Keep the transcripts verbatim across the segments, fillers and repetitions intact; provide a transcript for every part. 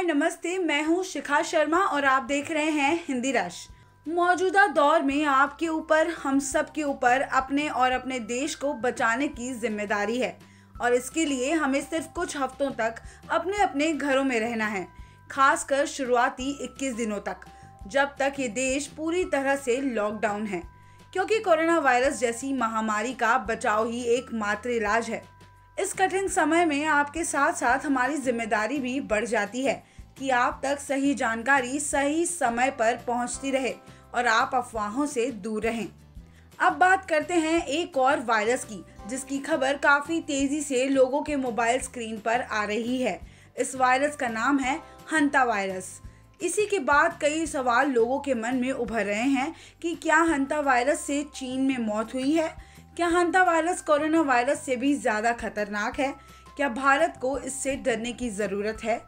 नमस्ते। मैं हूँ शिखा शर्मा और आप देख रहे हैं हिंदी रश। मौजूदा दौर में आपके ऊपर, हम सब के ऊपर अपने और अपने देश को बचाने की जिम्मेदारी है और इसके लिए हमें सिर्फ कुछ हफ्तों तक अपने अपने घरों में रहना है, खासकर शुरुआती इक्कीस दिनों तक, जब तक ये देश पूरी तरह से लॉकडाउन है, क्योंकि कोरोना वायरस जैसी महामारी का बचाव ही एकमात्र इलाज है। इस कठिन समय में आपके साथ साथ हमारी जिम्मेदारी भी बढ़ जाती है कि आप तक सही जानकारी सही समय पर पहुंचती रहे और आप अफवाहों से दूर रहें। अब बात करते हैं एक और वायरस की, जिसकी खबर काफी तेजी से लोगों के मोबाइल स्क्रीन पर आ रही है। इस वायरस का नाम है हंता वायरस। इसी के बाद कई सवाल लोगों के मन में उभर रहे हैं कि क्या हंता वायरस से चीन में मौत हुई है? क्या हंता वायरस कोरोना वायरस से भी ज्यादा खतरनाक है? क्या भारत को इससे डरने की जरूरत है?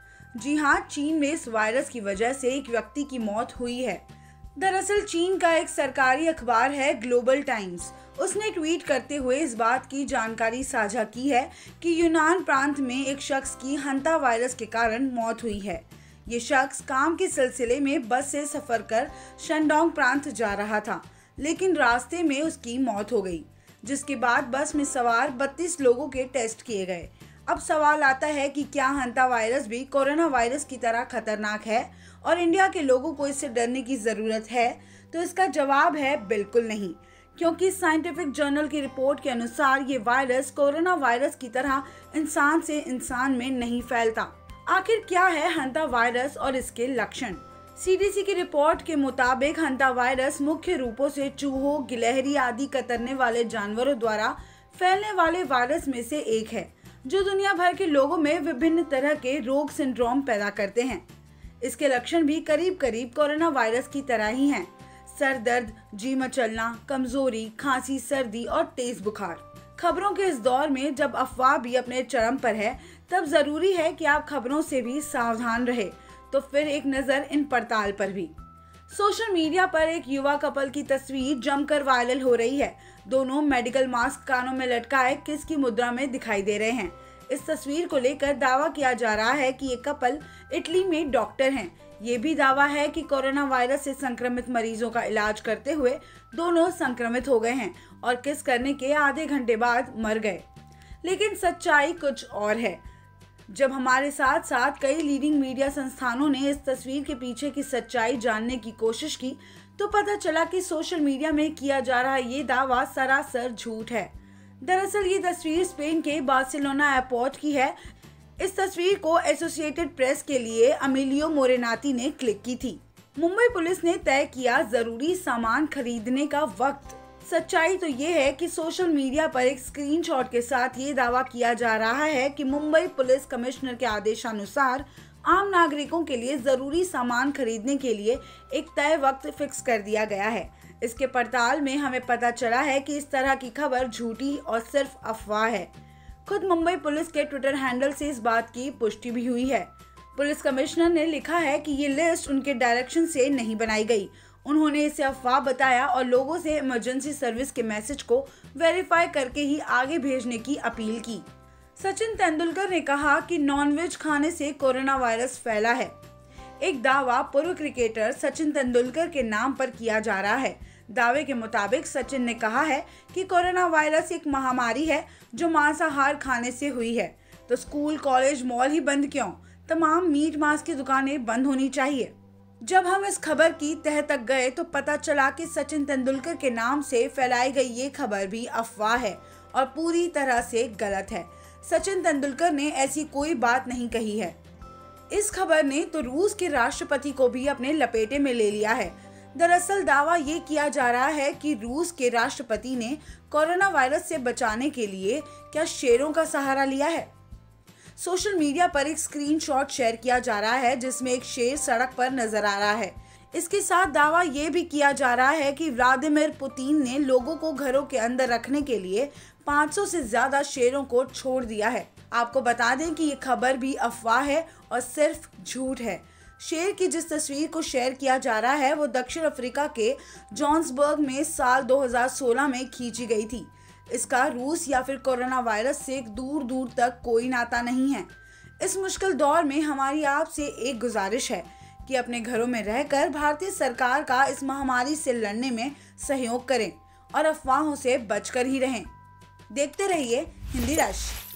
जी हाँ, चीन में इस वायरस की वजह से एक व्यक्ति की मौत हुई है। दरअसल चीन का एक सरकारी अखबार है ग्लोबल टाइम्स। उसने ट्वीट करते हुए इस बात की जानकारी साझा की है कि यूनान प्रांत में एक शख्स की हंता वायरस के कारण मौत हुई है। ये शख्स काम के सिलसिले में बस से सफर कर शंडोंग प्रांत जा रहा था, लेकिन रास्ते में उसकी मौत हो गई, जिसके बाद बस में सवार बत्तीस लोगों के टेस्ट किए गए। अब सवाल आता है कि क्या हंता वायरस भी कोरोना वायरस की तरह खतरनाक है और इंडिया के लोगों को इससे डरने की जरूरत है? तो इसका जवाब है बिल्कुल नहीं, क्योंकि साइंटिफिक जर्नल की रिपोर्ट के अनुसार ये वायरस कोरोना वायरस की तरह इंसान से इंसान में नहीं फैलता। आखिर क्या है हंता वायरस और इसके लक्षण? सी डी सी की रिपोर्ट के मुताबिक हंता वायरस मुख्य रूपों से चूहों, गिलहरी आदि कतरने वाले जानवरों द्वारा फैलने वाले वायरस में से एक है, जो दुनिया भर के लोगों में विभिन्न तरह के रोग सिंड्रोम पैदा करते हैं। इसके लक्षण भी करीब करीब कोरोना वायरस की तरह ही हैं। सर दर्द, जी मचलना, कमजोरी, खांसी, सर्दी और तेज बुखार। खबरों के इस दौर में जब अफवाह भी अपने चरम पर है, तब जरूरी है कि आप खबरों से भी सावधान रहे। तो फिर एक नजर इन पड़ताल पर भी। सोशल मीडिया पर एक युवा कपल की तस्वीर जमकर वायरल हो रही है। दोनों मेडिकल मास्क कानों में लटकाए किस की मुद्रा में दिखाई दे रहे हैं। इस तस्वीर को लेकर दावा किया जा रहा है कि ये कपल इटली में डॉक्टर हैं। ये भी दावा है कि कोरोना वायरस से संक्रमित मरीजों का इलाज करते हुए दोनों संक्रमित हो गए हैं और किस करने के आधे घंटे बाद मर गए। लेकिन सच्चाई कुछ और है। जब हमारे साथ साथ कई लीडिंग मीडिया संस्थानों ने इस तस्वीर के पीछे की सच्चाई जानने की कोशिश की, तो पता चला कि सोशल मीडिया में किया जा रहा ये दावा सरासर झूठ है। दरअसल ये तस्वीर स्पेन के बार्सिलोना एयरपोर्ट की है। इस तस्वीर को एसोसिएटेड प्रेस के लिए अमिलियो मोरेनाती ने क्लिक की थी। मुंबई पुलिस ने तय किया जरूरी सामान खरीदने का वक्त। सच्चाई तो ये है कि सोशल मीडिया पर एक स्क्रीनशॉट के साथ ये दावा किया जा रहा है कि मुंबई पुलिस कमिश्नर के आदेशानुसार आम नागरिकों के लिए जरूरी सामान खरीदने के लिए एक तय वक्त फिक्स कर दिया गया है। इसके पड़ताल में हमें पता चला है कि इस तरह की खबर झूठी और सिर्फ अफवाह है। खुद मुंबई पुलिस के ट्विटर हैंडल से इस बात की पुष्टि भी हुई है। पुलिस कमिश्नर ने लिखा है कि ये लिस्ट उनके डायरेक्शन से नहीं बनाई गई। उन्होंने इसे अफवाह बताया और लोगों से इमरजेंसी सर्विस के मैसेज को वेरीफाई करके ही आगे भेजने की अपील की। सचिन तेंदुलकर ने कहा कि नॉनवेज खाने से कोरोना वायरस फैला है। एक दावा पूर्व क्रिकेटर सचिन तेंदुलकर के नाम पर किया जा रहा है। दावे के मुताबिक सचिन ने कहा है कि कोरोना वायरस एक महामारी है जो मांसाहार खाने से हुई है। तो स्कूल, कॉलेज, मॉल ही बंद क्यों? तमाम मीट मांस की दुकानें बंद होनी चाहिए। जब हम इस खबर की तह तक गए तो पता चला कि सचिन तेंदुलकर के नाम से फैलाई गई ये खबर भी अफवाह है और पूरी तरह से गलत है। सचिन तेंदुलकर ने ऐसी कोई बात नहीं कही है। इस खबर ने तो रूस के राष्ट्रपति को भी अपने लपेटे में ले लिया है। दरअसल दावा ये किया जा रहा है कि रूस के राष्ट्रपति ने कोरोना वायरस से बचाने के लिए क्या शेरों का सहारा लिया है। सोशल मीडिया पर एक स्क्रीनशॉट शेयर किया जा रहा है जिसमें एक शेर सड़क पर नजर आ रहा है। इसके साथ दावा ये भी किया जा रहा है कि व्लादिमीर पुतिन ने लोगों को घरों के अंदर रखने के लिए पाँच सौ से ज्यादा शेरों को छोड़ दिया है। आपको बता दें कि ये खबर भी अफवाह है और सिर्फ झूठ है। शेर की जिस तस्वीर को शेयर किया जा रहा है वो दक्षिण अफ्रीका के जोहान्सबर्ग में साल दो हज़ार सोलह में खींची गई थी। इसका रूस या फिर कोरोना वायरस से दूर दूर तक कोई नाता नहीं है। इस मुश्किल दौर में हमारी आपसे एक गुजारिश है कि अपने घरों में रहकर भारतीय सरकार का इस महामारी से लड़ने में सहयोग करें और अफवाहों से बचकर ही रहें। देखते रहिए हिंदी रश।